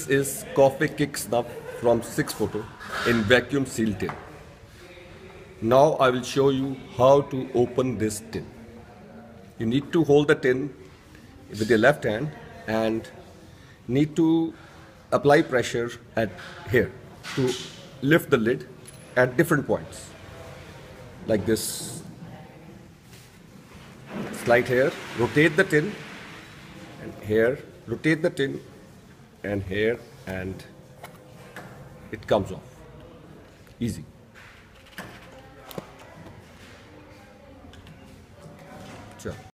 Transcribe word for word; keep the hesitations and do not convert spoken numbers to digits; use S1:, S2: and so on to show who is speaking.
S1: This is Coffee Kick Snuff from Six Photo in vacuum sealed tin. Now I will show you how to open this tin. You need to hold the tin with your left hand and need to apply pressure at here to lift the lid at different points. Like this. Slide here, rotate the tin, and here, rotate the tin, and here, and it comes off. Easy. Sure.